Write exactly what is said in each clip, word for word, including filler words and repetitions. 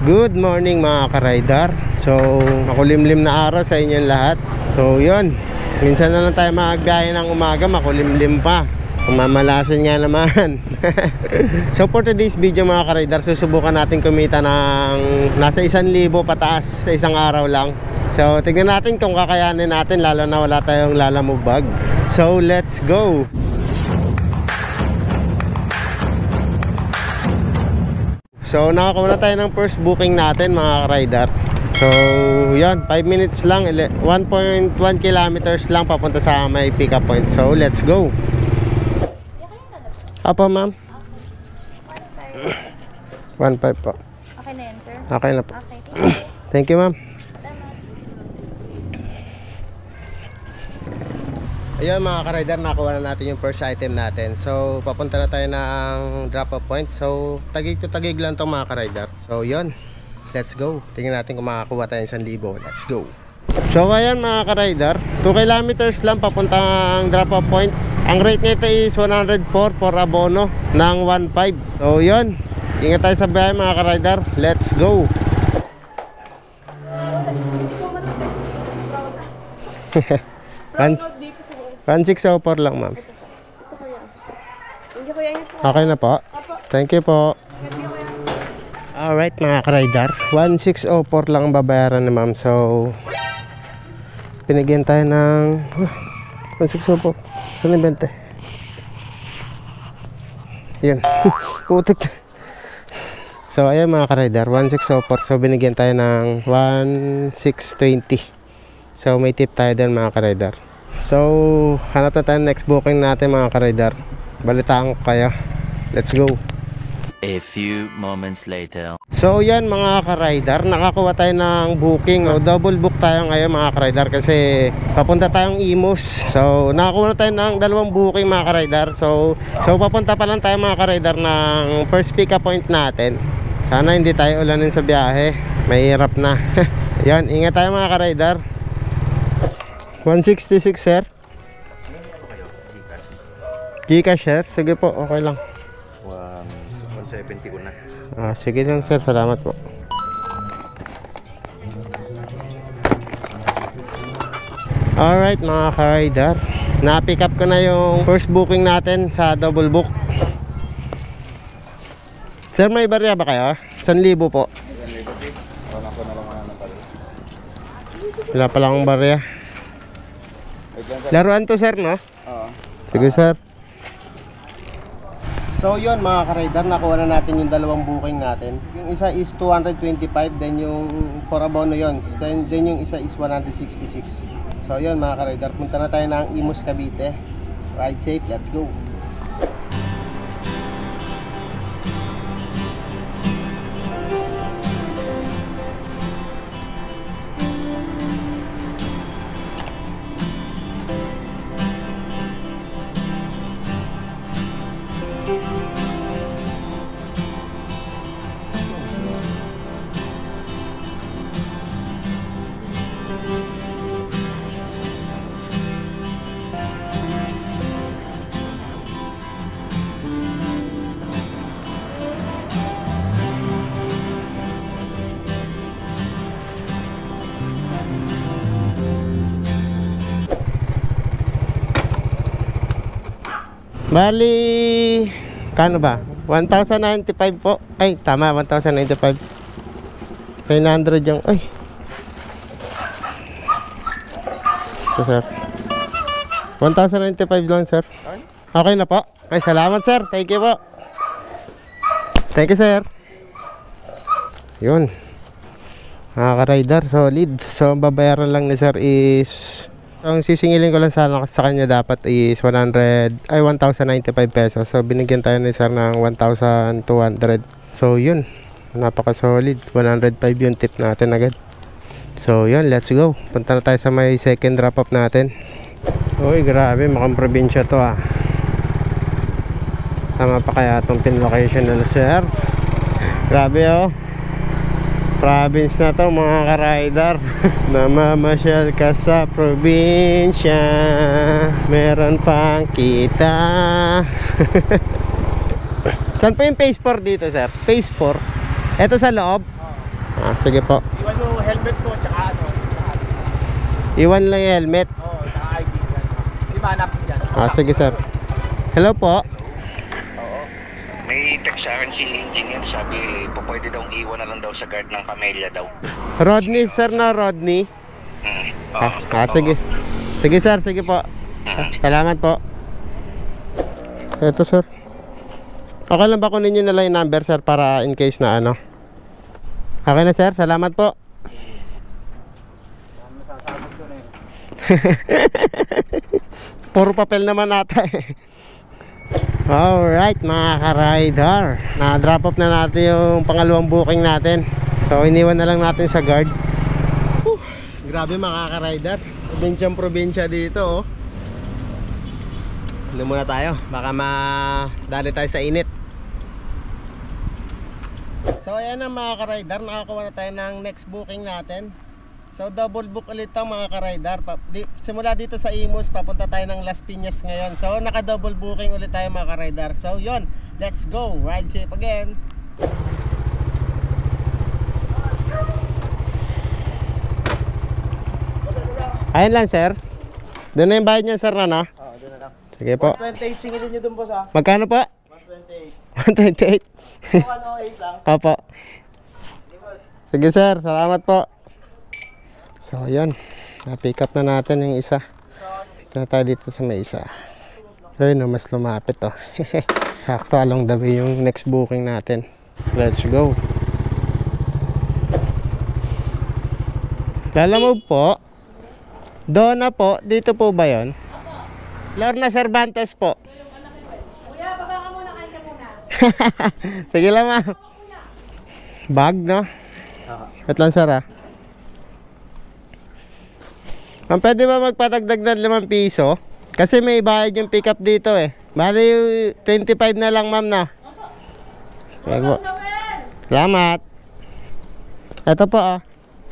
Good morning mga ka-rider. So makulimlim na araw sa inyong lahat. So yun, minsan na lang tayo magbiyahe ng umaga, makulimlim pa. Mamalasan nga naman. So for today's video mga ka-rider, susubukan natin kumita ng nasa isang libo pataas sa isang araw lang. So tignan natin kung kakayanin natin, lalo na wala tayong lalamove. So let's go. So nakakuha na tayo ng first booking natin mga ka-rider. So yan, five minutes lang, one point one kilometers lang papunta sa may pick up point. So let's go. Apo ma'am? one five po. Okay na yan sir? Okay na po. Okay. Thank you ma'am. Ayun mga ka-rider, nakuha na natin yung first item natin. So papunta na tayo ng drop off point. So tagig to tagig lang itong mga ka-rider. So yun, let's go. Tingnan natin kung makakuha tayo isang libo. Let's go. So ayan mga ka-rider, two kilometers lang papuntang drop off point. Ang rate nito is one hundred four for abono ng one five. So yun, ingat tayo sa biyahe mga ka-rider. Let's go. one six oh four lang ma'am. Okay na po. Thank you po. Alright mga ka-rider, one six oh four lang ang babayaran ni ma'am. So pinigyan tayo ng uh, one six oh four. Ano yung bente? Yan. Putik. So ayan mga ka-rider, one six oh four. So binigyan tayo ng one six two zero. So may tip tayo din mga ka-rider. So hanap na tayo next booking natin mga ka-rider. Balitaan ko kayo. Let's go. A few moments later. So yan mga ka-rider, nakakuha tayo ng booking. O, double book tayo ngayon mga ka-rider kasi papunta tayong Imus. So nakakuha na tayo ng dalawang booking mga ka-rider. So, so papunta pa lang tayo mga ka-rider ng first pick up point natin. Sana hindi tayo ulanin sa biyahe, mahirap na. Yan, ingat tayo mga ka-rider. one sixty-six sir. Gcash sir, sige po, okay lang. one seventy ko na. Ah, sige lang sir, salamat po. Alright mga ka-rider, na-pick up ko na yung first booking natin sa double book. Sir, may barya ba kayo? one libo po. Wala pa lang akong barya. Laruan to sir, no? Oo. Sige sir. So yun mga ka-rider, nakuha na natin yung dalawang booking natin. Yung isa is two twenty-five, then yung for abono yun, then, then yung isa is one sixty-six. So yun mga ka-rider, punta na tayo ng Imus, Cavite. Ride safe, let's go. Bali, kano ba? one thousand ninety-five po. Ay, tama, one thousand ninety-five. nine hundred yung, ay. So, sir. one thousand ninety-five lang, sir. Okay na po. Ay, salamat, sir. Thank you po. Thank you, sir. Yun. Mga ka-rider, solid. So, ang babayaran lang ni sir is... Ang sisingilin ko lang sana sa kanya dapat is one hundred ay one thousand ninety-five pesos. So binigyan tayo ni sir ng one thousand two hundred. So yun, napaka solid. one hundred five yung tip natin agad. So yun, let's go. Punta na tayo sa may second drop off natin. Uy, grabe, mukhang probinsya to ah. Tama pa kaya itong pin location na sir? Grabe oh. Province na to mga ka-rider. Namamasyal ka sa probinsya, meron pang kita. Saan po yung phase four dito sir? Phase four? Ito sa loob? Ah, sige po. Iwan mo helmet ko, tsaka ano, lahat. Iwan lang yung helmet. Oo, tsaka I D. Yan. Di ba hanap mo dyan? Ah, sige sir. Hello po. Oo. May text sa akin si engineer, sabi po pwede daw iwan na lang daw sa guard ng Camellia daw. Rodney sir na Rodney. Mm. Ah, Oo. ah, sige. Sige sir, sige po. Mm. Salamat po. Ito sir. Okay lang ba kunin nyo na lang yung number sir para in case na ano? Okay na sir, salamat po. Puro papel naman ata eh. Alright mga ka-rider, na-drop off na natin yung pangalawang booking natin. So iniwan na lang natin sa guard. Whew, grabe mga ka-rider, probinsyang probinsya dito oh. Ano muna tayo, baka madali tayo sa init. So ayan na mga ka-rider, nakakuha na tayo ng next booking natin. So double book ulit ang mga ka-rider. Di, simula dito sa Imus, papunta tayo ng Las Piñas ngayon. So naka double booking ulit tayo mga ka-rider. So yun, let's go, ride safe again. Ayun lang sir. Doon na yung bayad niya sir na no? Oo, doon na lang. Sige po. one twenty-eight singilin nyo dun boss ha. Magkano po? one twenty-eight. one twenty-eight. one oh eight lang. Opo. Sige sir, salamat po. So yun, na-pick up na natin yung isa. Ito tayo dito sa may isa. Ayun no, mas lumapit oh. Sakto along the way yung next booking natin. Let's go. Lalamove po. Donna po, dito po ba yun? Lorna Cervantes po. Kuya, baba ka muna, kain ka muna. Sige lang ma'am. Bag no? Wait lang sir ah. Ma'am, pwede ba magpatagdag ng limang piso? Kasi may bayad yung pick up dito eh. Bali twenty-five na lang ma'am na. Okay po. Salamat. Ito po ah.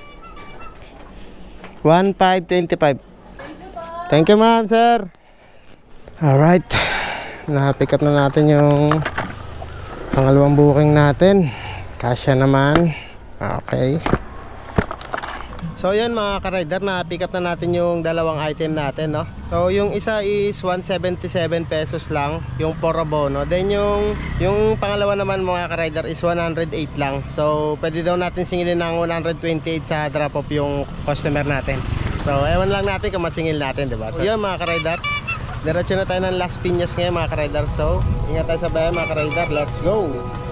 one five twenty-five. Thank you ma'am sir. Alright, na-pick up na natin yung pangalawang booking natin. Kasya naman. Okay. So yun mga ka-rider, na-pick up na natin yung dalawang item natin no? So yung isa is one seventy-seven pesos lang, yung for abono. Then yung, yung pangalawa naman mga ka-rider is one oh eight lang. So pwede daw natin singilin ng one twenty-eight sa drop off yung customer natin. So ewan lang natin kung masingil natin, diba? So yun mga ka-rider, diretso na tayo ng Las Piñas ngayon mga ka-rider. So ingat tayo sa bayan mga ka-rider, let's go!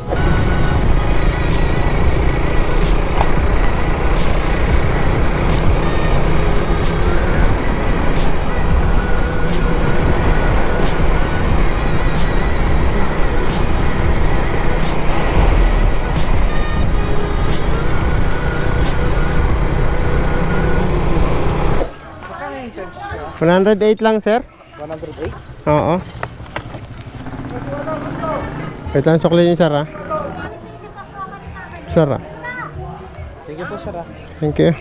one oh eight lang sir. one oh eight? Oo. Wait lang, sukli niyo sir ha. Sir ha. Thank you po sir ha. Thank you.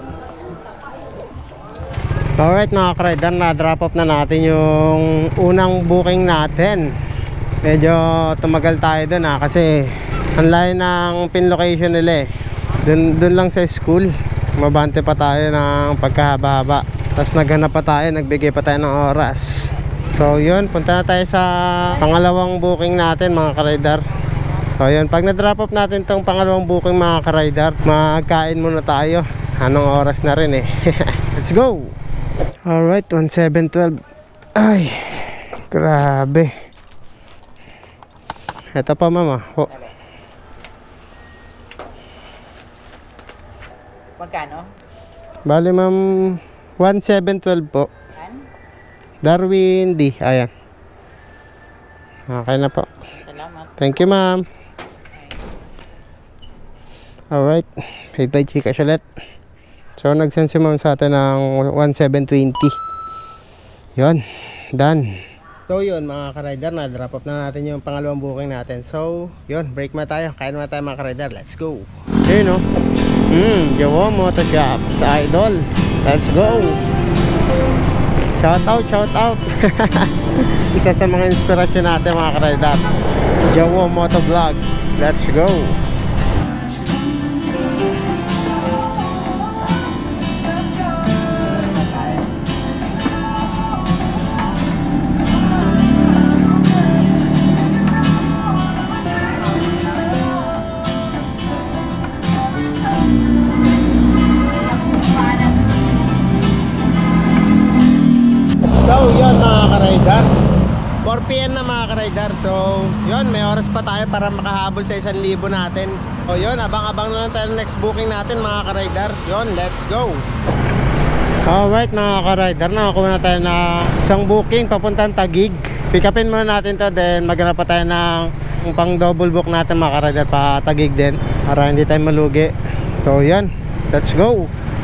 Alright mga ka-rider, na-drop off na natin yung unang booking natin. Medyo tumagal tayo dun ha, kasi ang layo ng pin location nila eh. Dun, dun lang sa school. Mabante pa tayo ng pagkahaba-haba. Tapos naghanap pa tayo, nagbigay pa tayo ng oras. So yun, punta na tayo sa pangalawang booking natin mga ka-rider. So yun, pag na-drop off natin tong pangalawang booking mga ka-rider, magkain muna tayo. Anong oras na rin eh. Let's go! Alright, one seven twelve. Ay, grabe. Ito pa mama. Oh. Magkano? Bali ma'am, one seven twelve po. Yan? Darwin D. Ayan. Okay na po. Salamat. Thank you ma'am. Alright, paid by Gcash ulit. So nag-send si ma'am sa atin ng one seven twenty. Yun, done. So yun mga ka-rider, na-drop off na natin yung pangalawang booking natin. So yun, break na tayo. Kain na tayo mga ka-rider. Let's go. Yun no. Hmm, Jawo Moto Shop sa Idol. Let's go. Shout out, shout out. Isa sa mga inspirasyon natin mga ka-rider, Jawo Moto Vlog. Let's go. a m na mga ka-rider. So, yun, may oras pa tayo para makahabol sa isang libo natin. So, yun, abang-abang na lang tayo next booking natin mga ka-rider. Yun, let's go! Alright mga ka-rider, nakakuha na tayo na isang booking papuntang Taguig. Pick upin muna natin to, then maghanap pa tayo ng pang double book natin mga ka-rider pa Taguig din para hindi tayo malugi. So, yan, let's go!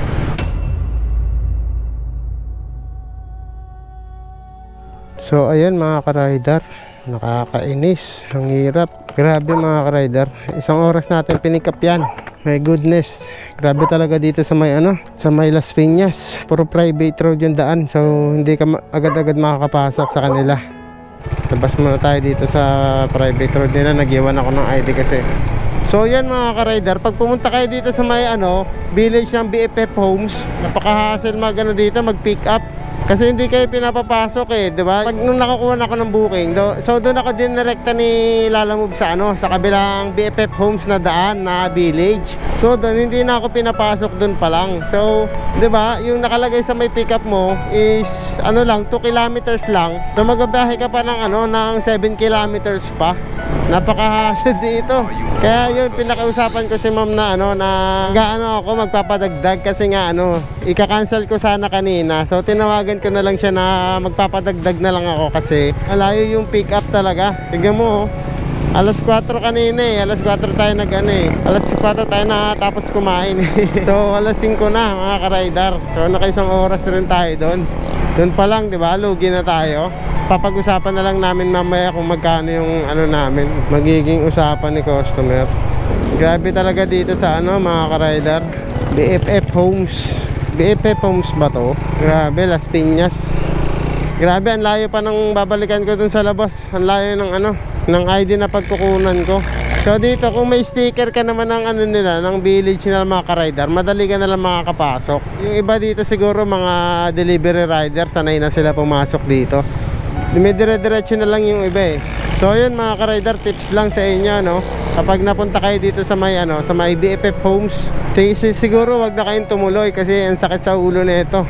So ayan mga ka-rider, nakakainis, ang hirap. Grabe mga ka-rider, isang oras natin pinikap yan. My goodness, grabe talaga dito sa may ano, sa may Las Piñas. Puro private road yung daan, so hindi ka agad-agad makakapasok sa kanila. Labas muna tayo dito sa private road nila, nag-iwan ako ng I D kasi. So yan mga ka-rider, pag pumunta kayo dito sa may ano, village ng B F F Homes, napaka-hassle mag ano dito, mag-pick up. Kasi hindi kayo pinapapasok eh, di ba? Pag nung nakakuha na ako ng booking, do, so doon ako din direkta ni Lalamove sa ano, sa kabilang B F F Homes na daan na village. So doon hindi na ako pinapasok doon pa lang. So, di ba, yung nakalagay sa may pickup mo is ano lang, two kilometers lang. So magabiyahe ka pa ng ano, ng seven kilometers pa. Napaka-hassle dito. Kaya yun, pinakausapan ko si ma'am na ano, na gaano ako magpapadagdag kasi nga ano, ika-cancel ko sana kanina. So tinawagan ko na lang siya na magpapadagdag na lang ako kasi malayo yung pick up talaga. Tingnan mo, oh, alas kwatro kanina eh, alas kwatro tayo nag ano eh, alas kwatro tayo na tapos kumain eh. So alas singko na mga ka-rider. So nakaisang oras rin tayo doon. Doon pa lang, di ba, lugi na tayo. Papag-usapan na lang namin mamaya kung magkano yung ano namin, magiging usapan ni customer. Grabe talaga dito sa ano mga ka-rider, B F F Homes. B F F Homes ba to? Grabe, Las Piñas. Grabe, ang layo pa ng babalikan ko dun sa labas. Ang layo ng ano, ng I D na pagkukunan ko. So dito, kung may sticker ka naman ng ano nila, ng village nila mga ka-rider, madali ka nalang makakapasok. Yung iba dito siguro mga delivery rider, sanay na sila pumasok dito. May dire-diretso na lang yung iba eh. So yun mga ka-rider, tips lang sa inyo no. Kapag napunta kayo dito sa may ano, sa may B F F Homes, siguro wag na kayong tumuloy kasi ang sakit sa ulo nito.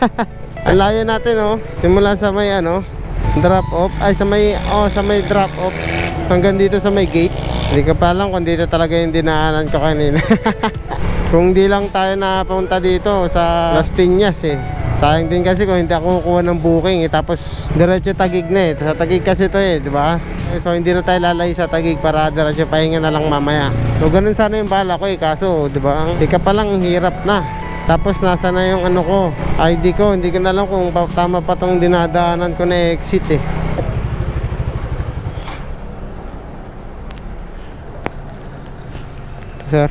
Ang layo natin oh. Simula sa may ano, drop off, ay sa may oh, sa may drop off hanggang dito sa may gate. Hindi ka pa lang kung dito talaga yung dinaanan ko kanina. Kung di lang tayo napunta dito sa Las Piñas eh. Sayang din kasi kung hindi ako kukuha ng booking eh, tapos diretso Taguig na eh. Sa Taguig kasi to eh, di ba? So hindi na tayo lalay sa Taguig para diretso pahinga na lang mamaya. So ganun sana yung bala ko eh, kaso di ba? Hindi ka pa lang hirap na. Tapos nasa na yung ano ko, I D ko, hindi ko na alam kung tama pa tong dinadaanan ko na exit eh. Sir.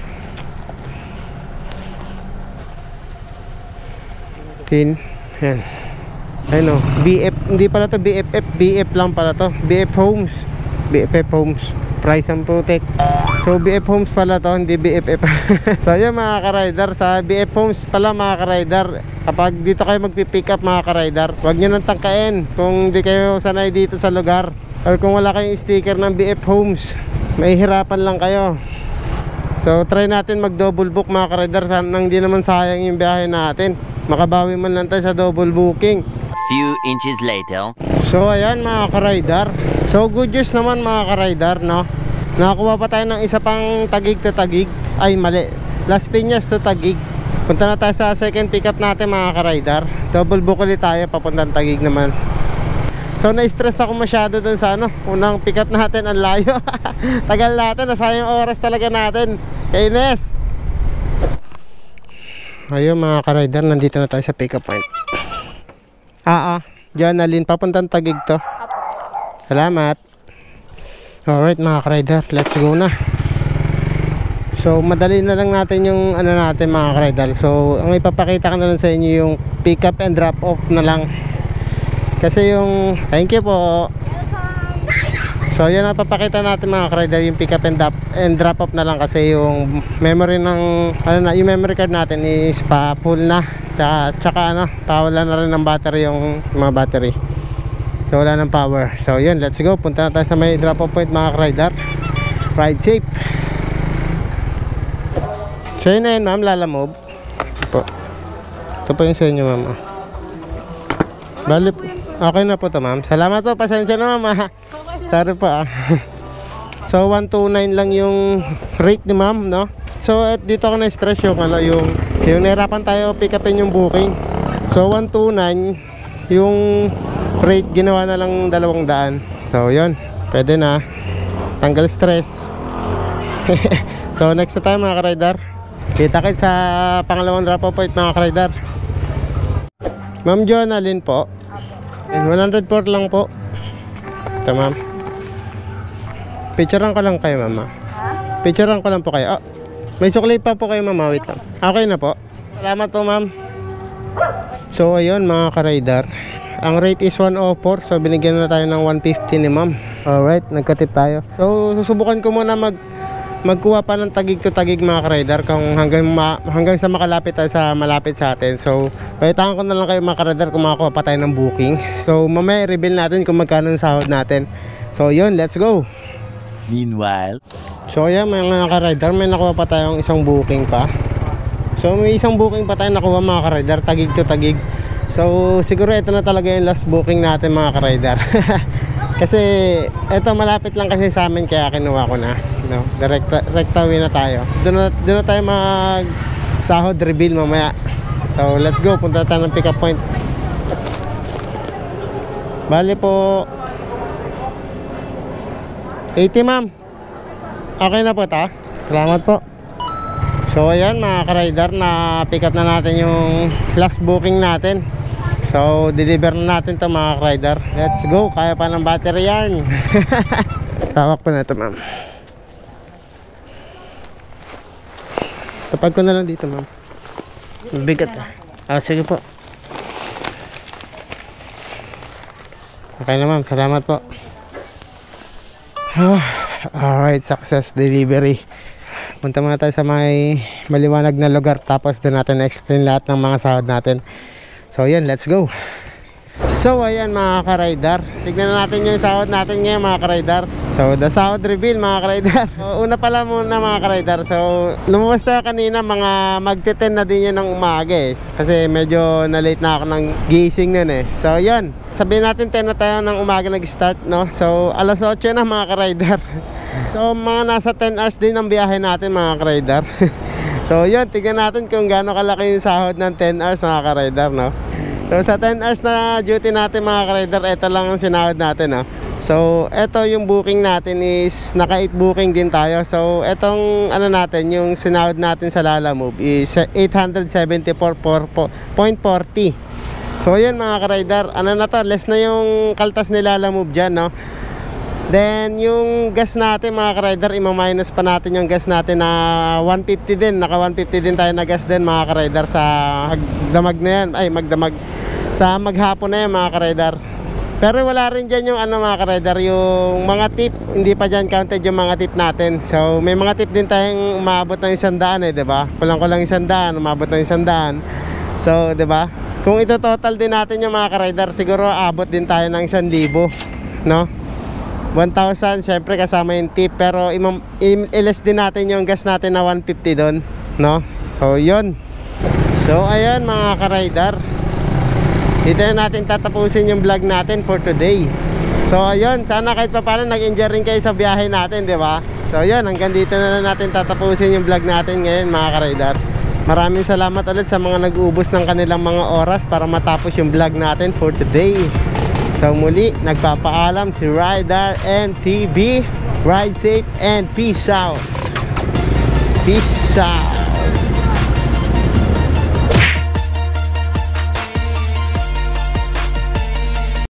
Tin. Ayan. Ayun o. B F. Hindi pala to B F F. B F lang pala to. B F Homes. B F F Homes. Price and Protect. So B F Homes pala to. Hindi B F F. So yun mga ka-rider. Sa B F Homes pala mga ka-rider, kapag dito kayo magpipick up mga ka-rider, huwag nyo nang tangkain kung di kayo sanay dito sa lugar. Or kung wala kayong sticker ng B F Homes, may hirapan lang kayo. So try natin mag double book mga ka-rider, nang di naman sayang yung biyahe natin. Makabawi man lang tayo sa double booking. Few inches later. So ayan mga ka-rider. So good news naman mga ka-rider no. Nakakuha pa tayo ng isa pang Taguig to Taguig. Ay mali, Las Piñas to Taguig. Punta na tayo sa second pick up natin mga ka-rider. Double book ulit tayo papuntang Taguig naman. So na-stress ako masyado dun sa ano, unang pick up natin, ang layo. Tagal natin, nasayang oras talaga natin. Kainis. Ayun mga ka-rider, nandito na tayo sa pick up point. Ah ah, Jonalyn, papuntang Taguig to. Salamat. Alright mga ka-rider, let's go na. So madali na lang natin yung ano natin mga ka-rider. So ang ipapakita ko na lang sa inyo yung pick up and drop off na lang. Kasi yung, thank you po. So yan ang papakita natin mga ka-rider, yung pick up and drop, and drop off na lang. Kasi yung memory ng ano na, yung memory card natin is pa full na. Tsaka, tsaka ano, wala na rin ng battery yung mga battery. So wala ng power. So yun, let's go. Punta na tayo sa may drop off point mga ka-rider. Ride safe. So yun na yun ma'am, Lalamove po. Ito po yung sa inyo ma'am. Bali, okay na po to ma'am. Salamat po, pasensya na ma'am. Sorry po ah. So one twenty-nine lang yung rate ni ma'am, no? So at dito ako na-stress yung ano, yung yung nahirapan tayo pick upin yung booking. So one twenty-nine yung rate, ginawa na lang dalawang daan. So yun, pwede na. Tanggal stress. So next na tayo mga ka-rider. Kita kits sa pangalawang drop off point mga ka-rider. Ma'am Jonalyn po. And one hundred four lang po. Ito ma'am. Picturean ko lang kayo mama. Picturean ko lang po kayo. Oh, may sukli pa po kayo mama. Wait lang. Okay na po. Salamat po ma'am. So ayun mga ka-rider, ang rate is one oh four. So binigyan na tayo ng one fifty ni ma'am. Alright, nagkatip tayo. So susubukan ko muna mag magkuha pa ng tagig to tagig mga ka-rider kung hanggang ma, hanggang sa makalapit tayo sa malapit sa atin. So palitan ko na lang kayo mga ka-rider kung makakuha pa tayo ng booking. So mamaya i-reveal natin kung magkano ang sahod natin. So yun, let's go. Meanwhile, so yan mga ka-rider, may nakuha pa tayong isang booking pa. So may isang booking pa tayo nakuha mga ka-rider, tagig to tagig. So siguro ito na talaga yung last booking natin mga ka-rider. Kasi ito malapit lang kasi sa amin kaya kinuha ko na, no? Direct direct away na tayo. Doon na, doon na tayo mag sahod reveal mamaya. So let's go, punta tayo ng pick up point. Bali po eighty ma'am. Okay na po ta. Salamat po. So ayan mga ka-rider, na pick up na natin yung last booking natin. So deliver na natin to mga ka-rider. Let's go. Kaya pa ng battery yarn. Tawak po na ito ma'am. Tapag ko na lang dito ma'am. Bigat ah. Ah sige po. Okay na ma'am. Salamat po. Alright, success delivery. Punta muna tayo sa may maliwanag na lugar, tapos doon natin na-explain lahat ng mga sahod natin. So yan, let's go. So ayan mga ka-rider, tignan na natin yung sahod natin ngayon mga ka-rider. So the sahod reveal mga ka-rider. So, una pala muna mga ka-rider. So lumabas tayo kanina, mga magte-ten na din yun ng umaga eh. Kasi medyo na-late na ako ng gising nun eh. So yan, sabihin natin ten na tayo ng umaga nag-start, no? So alas otso na mga ka-rider. So mga nasa ten hours din ang biyahe natin mga ka-rider. So yun, tignan natin kung gaano kalaki yung sahod ng ten hours mga ka-rider, no? So sa ten hours na duty natin mga ka-rider, ito lang ang sinahod natin, no? So ito yung booking natin is naka eight booking din tayo. So etong ano natin, yung sinahod natin sa Lalamove is eight seventy-four point four zero. So yun mga ka-rider, ano na to, less na yung kaltas ni Lalamove dyan, no? Then yung gas natin mga ka-rider, ima-minus pa natin yung gas natin na one fifty din. Naka one fifty din tayo na gas din mga ka-rider sa magdamag na yan. Ay magdamag, sa maghapon na yan mga ka-rider. Pero wala rin dyan yung ano mga ka-rider, yung mga tip, hindi pa dyan counted yung mga tip natin. So may mga tip din tayong umabot ng isang daan eh, diba? Kulang-kulang isang daan, umabot ng isang daan. So diba, kung ito total din natin yung mga ka-rider, siguro abot din tayo ng isang libo, no? one thousand, syempre kasama yung tip. Pero i-less din natin yung gas natin na one fifty doon, no? So yun. So ayan mga ka-rider, dito na natin tatapusin yung vlog natin for today. So ayun, sana kahit pa paano nag-enjoy rin kayo sa biyahe natin, di ba? So yun, hanggang dito na lang natin tatapusin yung vlog natin ngayon mga ka-rider. Maraming salamat ulit sa mga nag-uubos ng kanilang mga oras para matapos yung vlog natin for today. So muli, nagpapaalam si Rider M T V. Ride safe and peace out. Peace out.